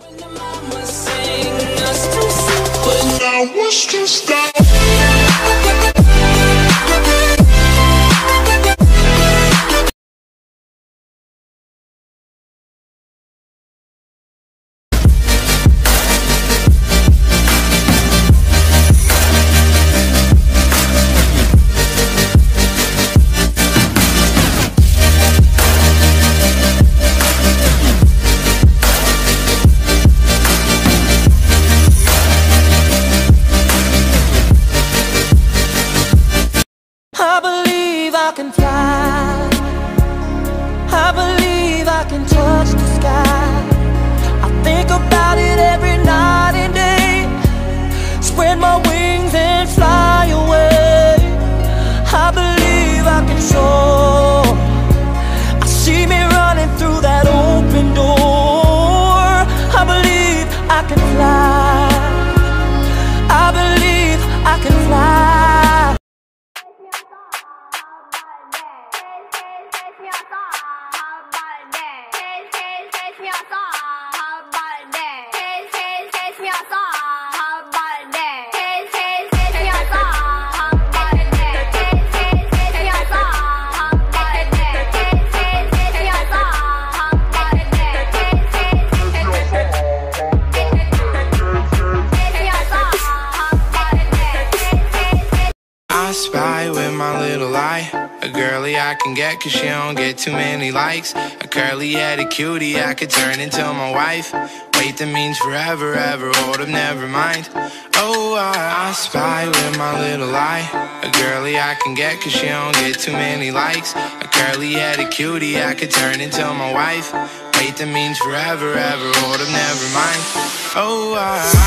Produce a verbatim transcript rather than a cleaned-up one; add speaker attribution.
Speaker 1: I believe I can fly. I believe I can touch the sky. I think about it every night and day. Spread my wings and fly away. I believe I can soar. I see me running through that open door. I believe I can fly. I believe I can fly.
Speaker 2: I spy with my little eye a girlie I can get cause she don't get too many likes. A curly-headed cutie I could turn into my wife. Wait, that means forever, ever, hold up, never mind. Oh, I, I spy with my little eye a girlie I can get cause she don't get too many likes. A curly-headed cutie I could turn into my wife. Wait, that means forever, ever, hold up, never mind. Oh, I